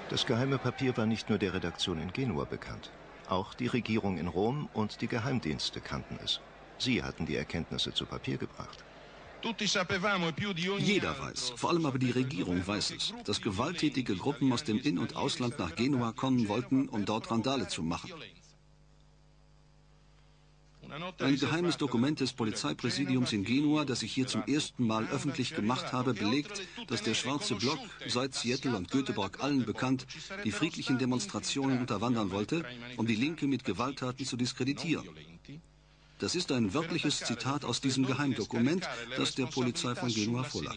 Das geheime Papier war nicht nur der Redaktion in Genua bekannt. Auch die Regierung in Rom und die Geheimdienste kannten es. Sie hatten die Erkenntnisse zu Papier gebracht. Jeder weiß, vor allem aber die Regierung weiß es, dass gewalttätige Gruppen aus dem In- und Ausland nach Genua kommen wollten, um dort Randale zu machen. Ein geheimes Dokument des Polizeipräsidiums in Genua, das ich hier zum ersten Mal öffentlich gemacht habe, belegt, dass der Schwarze Block, seit Seattle und Göteborg allen bekannt, die friedlichen Demonstrationen unterwandern wollte, um die Linke mit Gewalttaten zu diskreditieren. Das ist ein wörtliches Zitat aus diesem Geheimdokument, das der Polizei von Genua vorlag.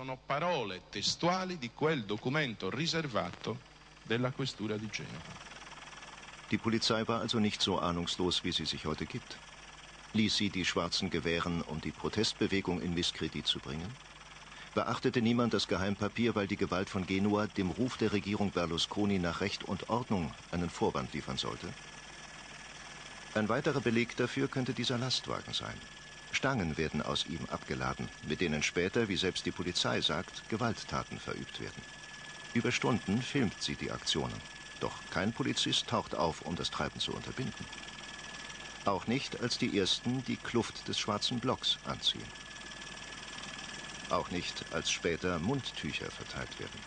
Die Polizei war also nicht so ahnungslos, wie sie sich heute gibt. Ließ sie die Schwarzen gewähren, um die Protestbewegung in Misskredit zu bringen? Beachtete niemand das Geheimpapier, weil die Gewalt von Genua dem Ruf der Regierung Berlusconi nach Recht und Ordnung einen Vorwand liefern sollte? Ein weiterer Beleg dafür könnte dieser Lastwagen sein. Stangen werden aus ihm abgeladen, mit denen später, wie selbst die Polizei sagt, Gewalttaten verübt werden. Über Stunden filmt sie die Aktionen. Doch kein Polizist taucht auf, um das Treiben zu unterbinden. Auch nicht, als die Ersten die Kluft des Schwarzen Blocks anziehen. Auch nicht, als später Mundtücher verteilt werden.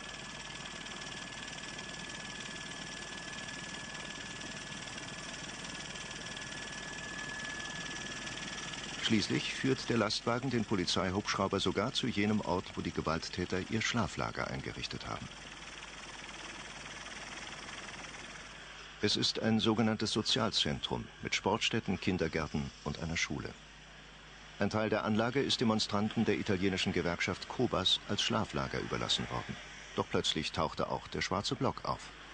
Schließlich führt der Lastwagen den Polizeihubschrauber sogar zu jenem Ort, wo die Gewalttäter ihr Schlaflager eingerichtet haben. Es ist ein sogenanntes Sozialzentrum mit Sportstätten, Kindergärten und einer Schule. Ein Teil der Anlage ist Demonstranten der italienischen Gewerkschaft Cobas als Schlaflager überlassen worden. Doch plötzlich tauchte auch der Schwarze Block auf.